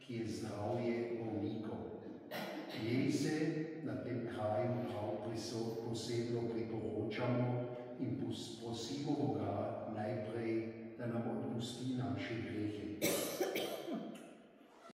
ki je zdravje bolnikov. Jej se na tem kraju prav posebno priporoča